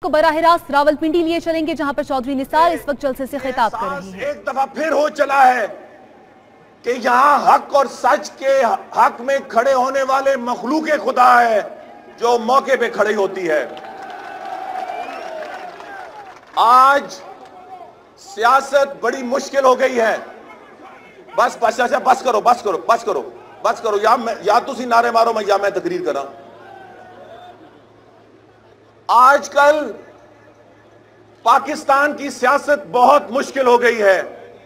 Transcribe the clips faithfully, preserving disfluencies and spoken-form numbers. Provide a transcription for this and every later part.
आपको बराह रास्त रावलपिंडी लिए चलेंगे, जहां पर चौधरी निसार इस वक्त जलसे से खिताब कर रही हैं। एक दफा फिर हो चला है कि यहाँ हक और सच के हक में खड़े होने वाले मखलूक खुदा है जो मौके पे खड़ी होती है। आज सियासत बड़ी मुश्किल हो गई है। बस बस अच्छा बस करो बस करो बस करो बस करो या मैं या तुसी नारे मारो मैं या मैं तकरीर करा। आजकल पाकिस्तान की सियासत बहुत मुश्किल हो गई है।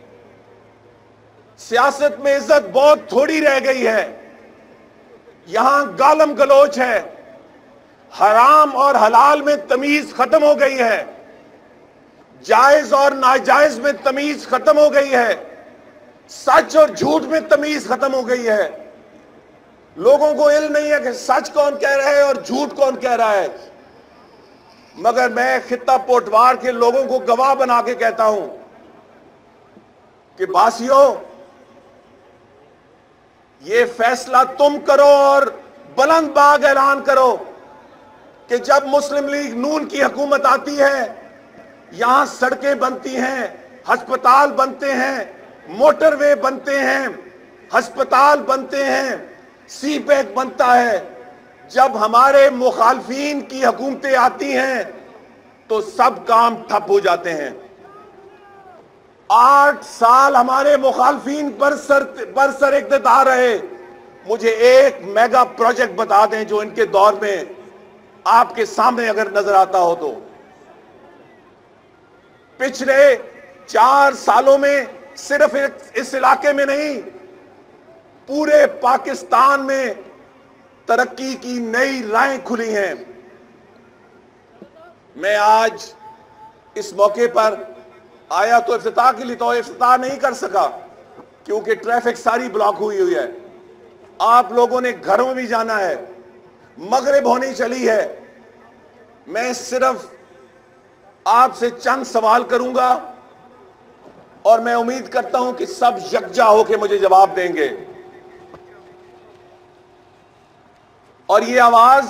सियासत में इज्जत बहुत थोड़ी रह गई है। यहां गालम गलोच है, हराम और हलाल में तमीज खत्म हो गई है, जायज और नाजायज में तमीज खत्म हो गई है, सच और झूठ में तमीज खत्म हो गई है। लोगों को इल्म नहीं है कि सच कौन कह रहा है और झूठ कौन कह रहा है। मगर मैं खित्ता पोटवार के लोगों को गवाह बना के कहता हूं कि बासियों, ये फैसला तुम करो और बुलंद बाग ऐलान करो कि जब मुस्लिम लीग नून की हुकूमत आती है, यहां सड़कें बनती हैं, अस्पताल बनते हैं, मोटरवे बनते हैं, अस्पताल बनते हैं, सी पैक बनता है। जब हमारे मुखालफीन की हुकूमतें आती हैं तो सब काम ठप हो जाते हैं। आठ साल हमारे मुखालफीन बरसर बरसर इक़्तिदार रहे। मुझे एक मेगा प्रोजेक्ट बता दें जो इनके दौर में आपके सामने अगर नजर आता हो तो। पिछले चार सालों में सिर्फ इस इलाके में नहीं, पूरे पाकिस्तान में तरक्की की नई राहें खुली हैं। मैं आज इस मौके पर आया तो इफ्तिताह के लिए, तो इफ्तिताह नहीं कर सका क्योंकि ट्रैफिक सारी ब्लॉक हुई हुई है। आप लोगों ने घरों में भी जाना है, मगरिब होने चली है। मैं सिर्फ आपसे चंद सवाल करूंगा और मैं उम्मीद करता हूं कि सब यकजा होकर मुझे जवाब देंगे। और ये आवाज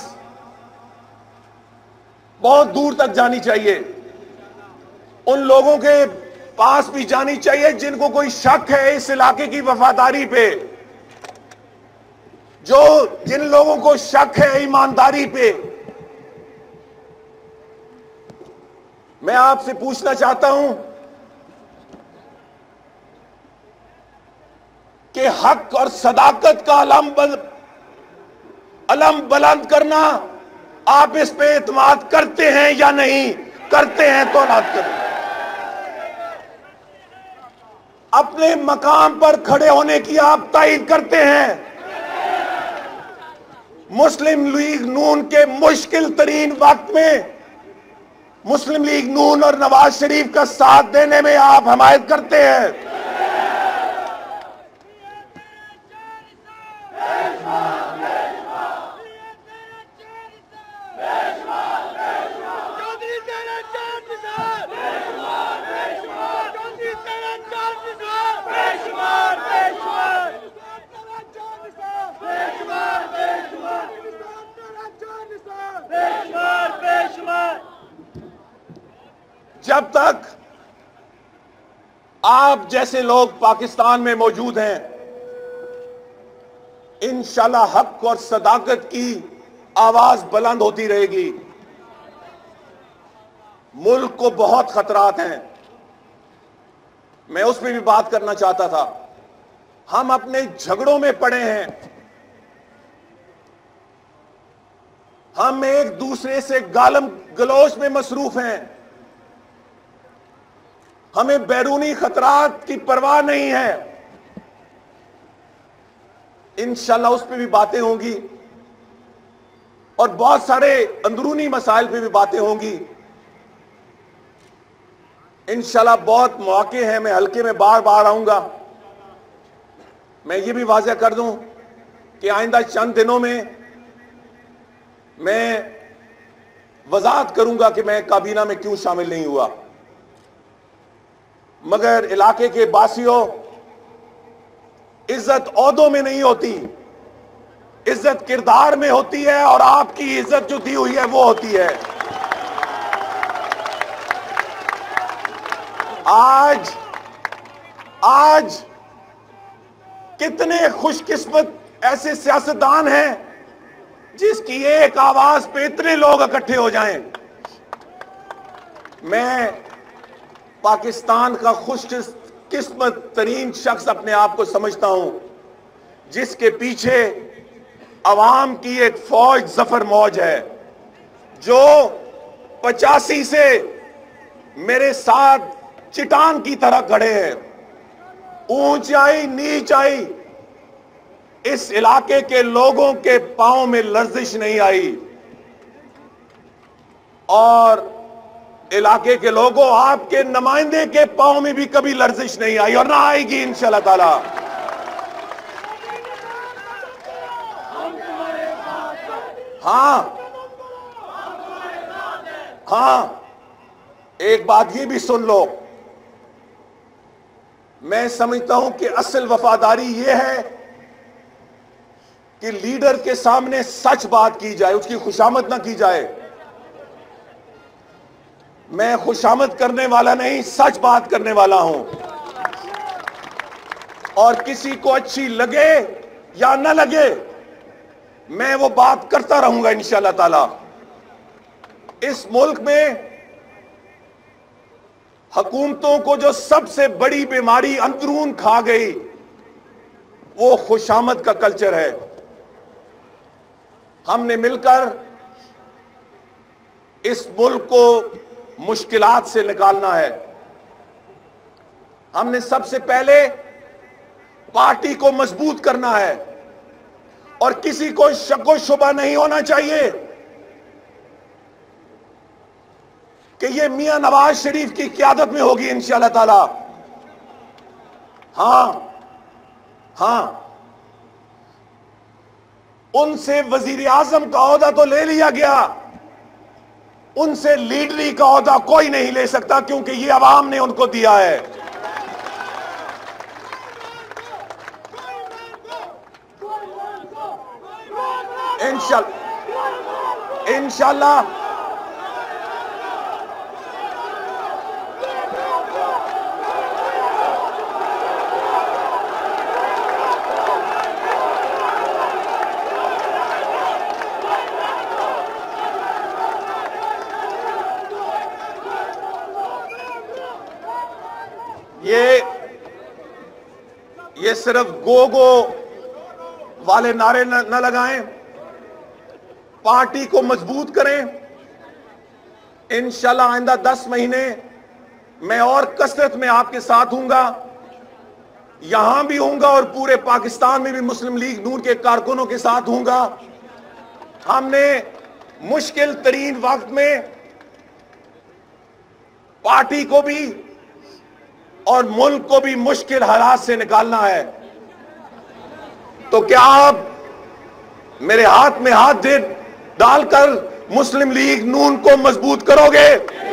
बहुत दूर तक जानी चाहिए, उन लोगों के पास भी जानी चाहिए जिनको कोई शक है इस इलाके की वफादारी पे, जो जिन लोगों को शक है ईमानदारी पे। मैं आपसे पूछना चाहता हूं कि हक और सदाकत का अलम बल, अलम बुलंद करना, आप इस पे एतमाद करते हैं या नहीं करते हैं तो ना करें। अपने मकाम पर खड़े होने की आप तायद करते हैं। मुस्लिम लीग नून के मुश्किल तरीन वक्त में मुस्लिम लीग नून और नवाज शरीफ का साथ देने में आप हमायत करते हैं। जब तक आप जैसे लोग पाकिस्तान में मौजूद हैं, इंशाल्लाह हक और सदाकत की आवाज बुलंद होती रहेगी। मुल्क को बहुत खतरात हैं, मैं उस पर भी बात करना चाहता था। हम अपने झगड़ों में पड़े हैं, हम एक दूसरे से गालम गलोच में मसरूफ हैं, हमें बैरूनी खतरात की परवाह नहीं है। इंशाल्लाह उस पर भी बातें होंगी और बहुत सारे अंदरूनी मसाइल पे भी बातें होंगी। इंशाल्लाह बहुत मौके हैं, मैं हल्के में बार बार आऊंगा। मैं ये भी वाज़ेह कर दूं कि आइंदा चंद दिनों में मैं वजाहत करूंगा कि मैं काबीना में क्यों शामिल नहीं हुआ। मगर इलाके के बासियों, इज्जत ओहदों में नहीं होती, इज्जत किरदार में होती है और आपकी इज्जत जो दी हुई है वो होती है। आज आज कितने खुशकिस्मत ऐसे सियासतदान हैं जिसकी एक आवाज पे इतने लोग इकट्ठे हो जाएं। मैं पाकिस्तान का खुशकिस्मत तरीन शख्स अपने आप को समझता हूं, जिसके पीछे अवाम की एक फौज जफर मौज है, जो पचासी से मेरे साथ चिटान की तरह खड़े हैं। ऊंचाई नीचाई इस इलाके के लोगों के पांव में लर्जिश नहीं आई, और इलाके के लोगों, आपके नुमाइंदे के पांव में भी कभी लर्जिश नहीं आई और ना आएगी इंशाल्लाह ताला। हाँ हाँ एक बात ये भी सुन लो, मैं समझता हूं कि असल वफादारी यह है कि लीडर के सामने सच बात की जाए, उसकी खुशामद ना की जाए। मैं खुशामद करने वाला नहीं, सच बात करने वाला हूं, और किसी को अच्छी लगे या न लगे मैं वो बात करता रहूंगा इंशाल्लाह ताला। इस मुल्क में हुकूमतों को जो सबसे बड़ी बीमारी अंदरून खा गई वो खुशामद का कल्चर है। हमने मिलकर इस मुल्क को मुश्किलात से निकालना है। हमने सबसे पहले पार्टी को मजबूत करना है, और किसी को शक व शुबा नहीं होना चाहिए कि ये मियां नवाज शरीफ की क़यादत में होगी इंशाल्लाह ताला। हां हां उनसे वजीर आजम का ओहदा तो ले लिया गया, उनसे लीडरी का ओहदा कोई नहीं ले सकता, क्योंकि ये अवाम ने उनको दिया है। इंशाल्लाह इंशाल्लाह ये ये सिर्फ गो गो वाले नारे न, न लगाएं, पार्टी को मजबूत करें। इंशाल्लाह आइंदा दस महीने मैं और कसरत में आपके साथ हूंगा, यहां भी हूंगा और पूरे पाकिस्तान में भी मुस्लिम लीग नून के कारकुनों के साथ हूंगा। हमने मुश्किल तरीन वक्त में पार्टी को भी और मुल्क को भी मुश्किल हालात से निकालना है। तो क्या आप मेरे हाथ में हाथ दे डालकर मुस्लिम लीग नून को मजबूत करोगे,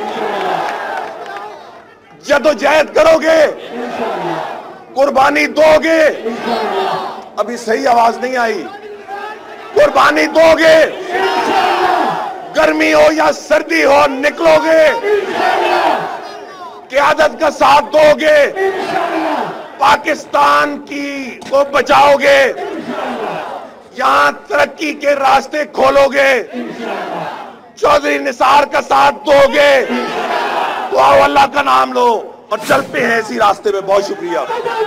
जदोजहद करोगे, कुर्बानी दोगे? अभी सही आवाज नहीं आई। कुर्बानी दोगे, गर्मी हो या सर्दी हो निकलोगे, क़यादत का साथ दोगे, पाकिस्तान की को बचाओगे, यहां तरक्की के रास्ते खोलोगे, चौधरी निसार का साथ दोगे, तो आओ अल्लाह का नाम लो और चलते हैं इसी रास्ते में। बहुत शुक्रिया।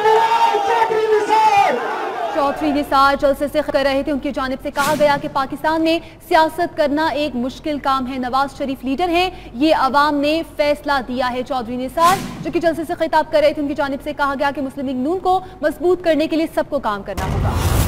चौधरी निसार जलसे से कर रहे थे, उनकी जानिब से कहा गया कि पाकिस्तान में सियासत करना एक मुश्किल काम है, नवाज शरीफ लीडर हैं, ये अवाम ने फैसला दिया है। चौधरी निसार जो कि जलसे से खिताब कर रहे थे, उनकी जानिब से कहा गया कि मुस्लिम लीग नून को मजबूत करने के लिए सबको काम करना होगा।